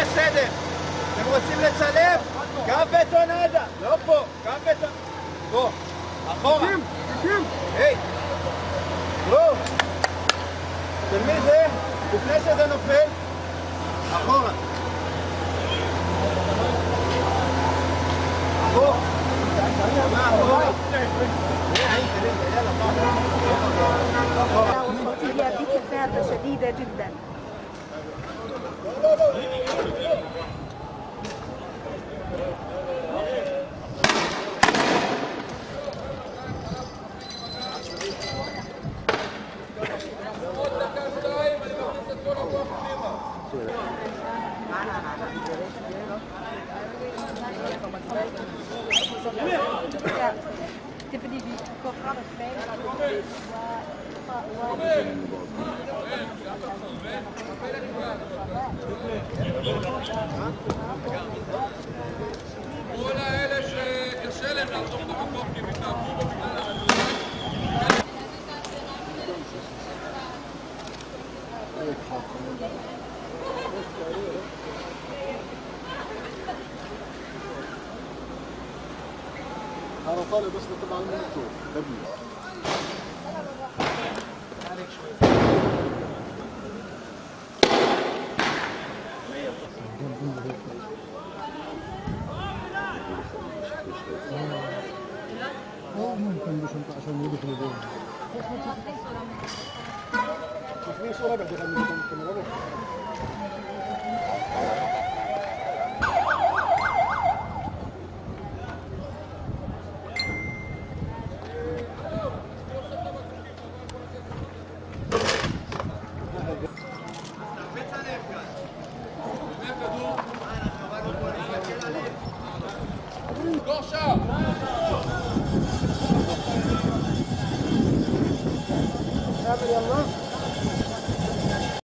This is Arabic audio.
בסדר. אתם רוצים לצלם? קו בטונדה. לא פה, קו בטונדה. פה, אחורה. היי. בואו. של מי זה? לפני שזה נופל. אחורה. אחורה. وصلت لي بك كثافة شديدة جدا. تبني بكفرة כל האלה שקשה להם לעזוב את המקום כי הם התנהגו בו בגלל أنا طالع بس طبعا من الطول قبل عليك شوي ممكن مش انت عشان يدخلوا جوه في صورة بعد غني الكاميرا גורשה! يلا